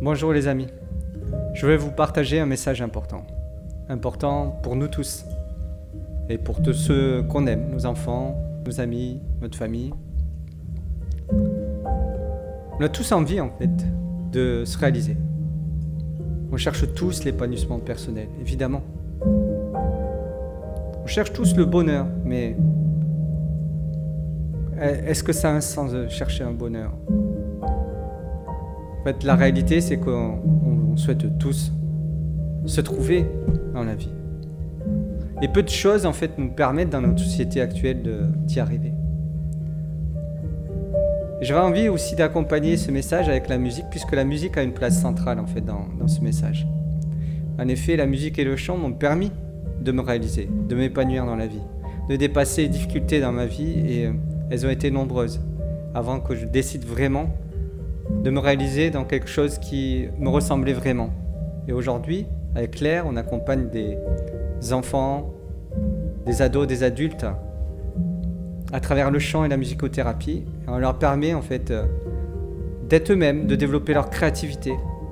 Bonjour les amis, je vais vous partager un message important. Important pour nous tous et pour tous ceux qu'on aime, nos enfants, nos amis, notre famille. On a tous envie en fait de se réaliser. On cherche tous l'épanouissement personnel, évidemment. On cherche tous le bonheur, mais est-ce que ça a un sens de chercher un bonheur? En fait, la réalité, c'est qu'on souhaite tous se trouver dans la vie. Et peu de choses, en fait, nous permettent dans notre société actuelle d'y arriver. J'avais envie aussi d'accompagner ce message avec la musique, puisque la musique a une place centrale, en fait, dans ce message. En effet, la musique et le chant m'ont permis de me réaliser, de m'épanouir dans la vie, de dépasser les difficultés dans ma vie, et elles ont été nombreuses, avant que je décide vraiment de me réaliser dans quelque chose qui me ressemblait vraiment. Et aujourd'hui, avec Claire, on accompagne des enfants, des ados, des adultes à travers le chant et la musicothérapie. Et on leur permet en fait d'être eux-mêmes, de développer leur créativité.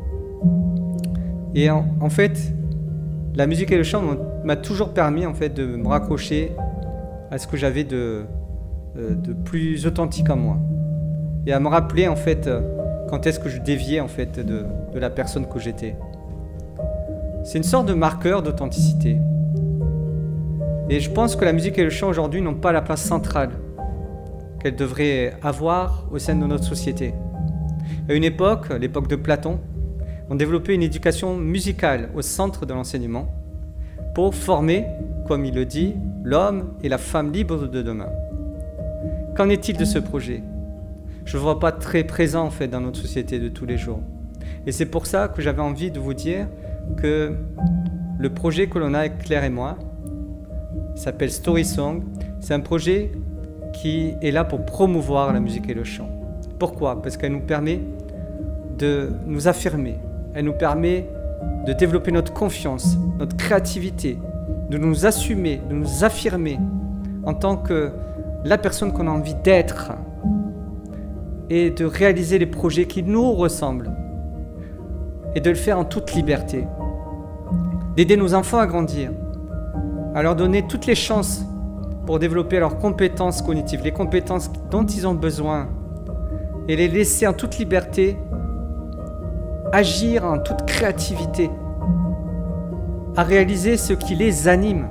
Et en fait, la musique et le chant m'a toujours permis en fait de me raccrocher à ce que j'avais de plus authentique en moi. Et à me rappeler en fait quand est-ce que je déviais en fait de la personne que j'étais. C'est une sorte de marqueur d'authenticité. Et je pense que la musique et le chant aujourd'hui n'ont pas la place centrale qu'elles devraient avoir au sein de notre société. À une époque, l'époque de Platon, on développait une éducation musicale au centre de l'enseignement pour former, comme il le dit, l'homme et la femme libres de demain. Qu'en est-il de ce projet? Je ne le vois pas très présent en fait dans notre société de tous les jours. Et c'est pour ça que j'avais envie de vous dire que le projet que l'on a avec Claire et moi s'appelle Story Song. C'est un projet qui est là pour promouvoir la musique et le chant. Pourquoi? Parce qu'elle nous permet de nous affirmer. Elle nous permet de développer notre confiance, notre créativité, de nous assumer, de nous affirmer en tant que la personne qu'on a envie d'être et de réaliser les projets qui nous ressemblent et de le faire en toute liberté. D'aider nos enfants à grandir, à leur donner toutes les chances pour développer leurs compétences cognitives, les compétences dont ils ont besoin, et les laisser en toute liberté agir en toute créativité, à réaliser ce qui les anime.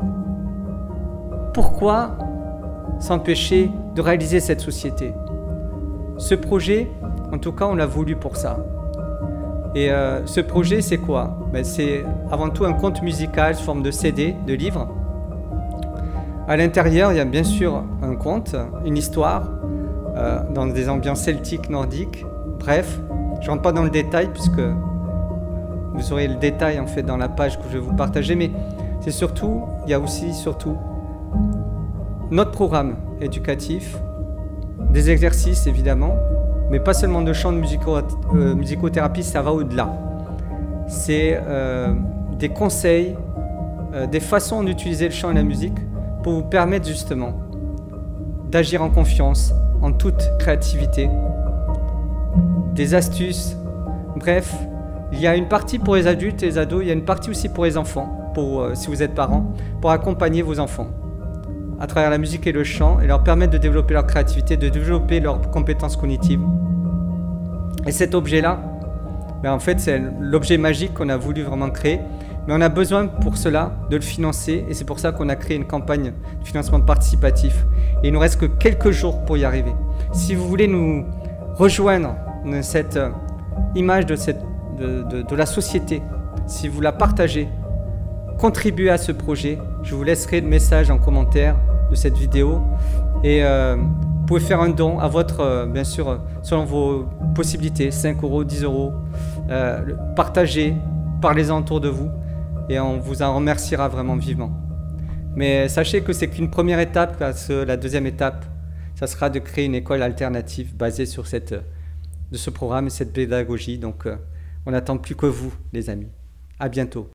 Pourquoi s'empêcher de réaliser cette société? Ce projet, en tout cas, on l'a voulu pour ça. Et ce projet, c'est quoi? C'est avant tout un conte musical sous forme de CD, de livre. À l'intérieur, il y a bien sûr un conte, une histoire, dans des ambiances celtiques, nordiques. Bref, je ne rentre pas dans le détail, puisque vous aurez le détail en fait dans la page que je vais vous partager, mais c'est surtout, il y a aussi surtout notre programme éducatif, des exercices évidemment, mais pas seulement de chant, de musicothérapie, ça va au-delà. C'est des conseils, des façons d'utiliser le chant et la musique pour vous permettre justement d'agir en confiance, en toute créativité, des astuces, bref, il y a une partie pour les adultes et les ados, il y a une partie aussi pour les enfants, si vous êtes parents, pour accompagner vos enfants à travers la musique et le chant et leur permettre de développer leur créativité, de développer leurs compétences cognitives. Et cet objet-là, en fait, c'est l'objet magique qu'on a voulu vraiment créer, mais on a besoin pour cela de le financer et c'est pour ça qu'on a créé une campagne de financement participatif. Et il ne nous reste que quelques jours pour y arriver. Si vous voulez nous rejoindre dans cette image de la société, si vous la partagez, contribuez à ce projet, je vous laisserai le message en commentaire de cette vidéo et vous pouvez faire un don à votre, bien sûr, selon vos possibilités, 5 €, 10 €, partagez, parlez-en autour de vous et on vous en remerciera vraiment vivement. Mais sachez que c'est qu'une première étape, parce que la deuxième étape, ça sera de créer une école alternative basée sur ce programme et cette pédagogie. Donc on n'attend plus que vous, les amis. À bientôt.